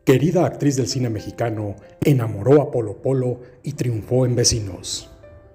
Querida actriz del cine mexicano, enamoró a Polo Polo y triunfó en Vecinos.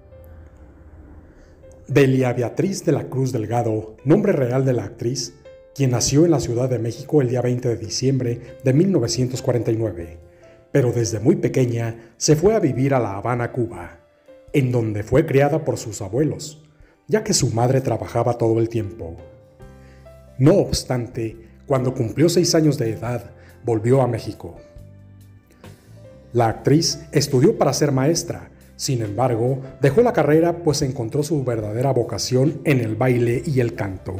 Delia Beatriz de la Cruz Delgado, nombre real de la actriz, quien nació en la Ciudad de México el día 20 de diciembre de 1949, pero desde muy pequeña se fue a vivir a La Habana, Cuba, en donde fue criada por sus abuelos, ya que su madre trabajaba todo el tiempo. No obstante, cuando cumplió 6 años de edad, volvió a México. La actriz estudió para ser maestra, sin embargo, dejó la carrera pues encontró su verdadera vocación en el baile y el canto.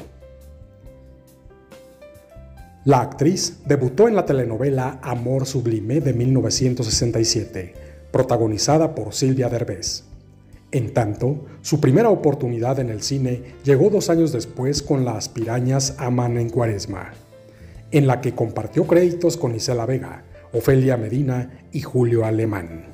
La actriz debutó en la telenovela Amor Sublime de 1967, protagonizada por Silvia Derbez. En tanto, su primera oportunidad en el cine llegó 2 años después con Las pirañas aman en Cuaresma, en la que compartió créditos con Isela Vega, Ofelia Medina y Julio Alemán.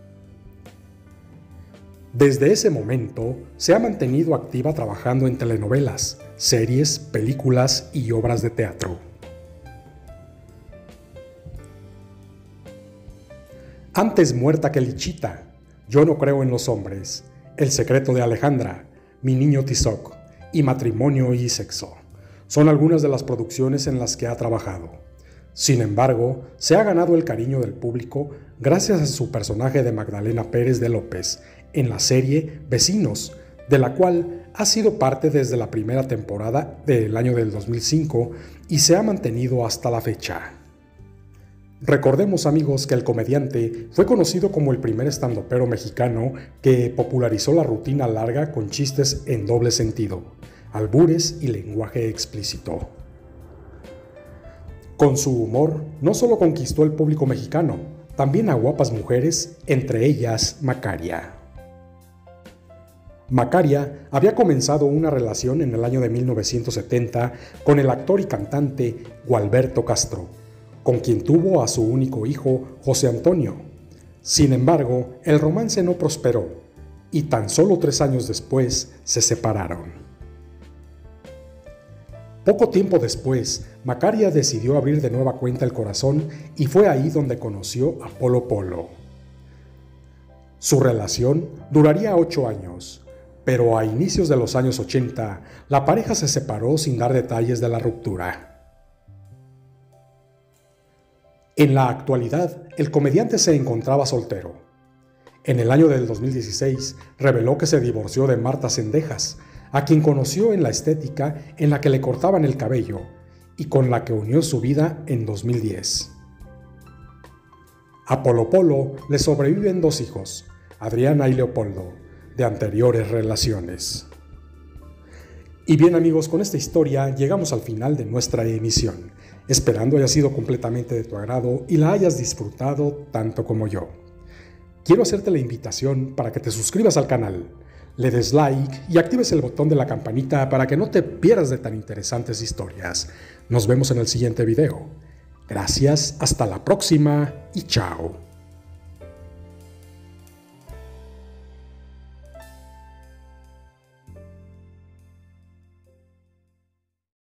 Desde ese momento, se ha mantenido activa trabajando en telenovelas, series, películas y obras de teatro. Antes muerta que Lichita, Yo no creo en los hombres, El secreto de Alejandra, Mi niño Tizoc y Matrimonio y sexo son algunas de las producciones en las que ha trabajado. Sin embargo, se ha ganado el cariño del público gracias a su personaje de Magdalena Pérez de López en la serie Vecinos, de la cual ha sido parte desde la primera temporada del año del 2005 y se ha mantenido hasta la fecha. Recordemos, amigos, que el comediante fue conocido como el primer estandopero mexicano que popularizó la rutina larga con chistes en doble sentido, albures y lenguaje explícito. Con su humor, no solo conquistó el público mexicano, también a guapas mujeres, entre ellas Macaria. Macaria había comenzado una relación en el año de 1970 con el actor y cantante Gualberto Castro, con quien tuvo a su único hijo, José Antonio. Sin embargo, el romance no prosperó, y tan solo 3 años después se separaron. Poco tiempo después, Macaria decidió abrir de nueva cuenta el corazón y fue ahí donde conoció a Polo Polo. Su relación duraría 8 años, pero a inicios de los años 80, la pareja se separó sin dar detalles de la ruptura. En la actualidad, el comediante se encontraba soltero. En el año del 2016, reveló que se divorció de Marta Cendejas, a quien conoció en la estética en la que le cortaban el cabello y con la que unió su vida en 2010. A Polo Polo le sobreviven 2 hijos, Adriana y Leopoldo, de anteriores relaciones. Y bien, amigos, con esta historia llegamos al final de nuestra emisión, esperando haya sido completamente de tu agrado y la hayas disfrutado tanto como yo. Quiero hacerte la invitación para que te suscribas al canal, le des like y actives el botón de la campanita para que no te pierdas de tan interesantes historias. Nos vemos en el siguiente video. Gracias, hasta la próxima y chao.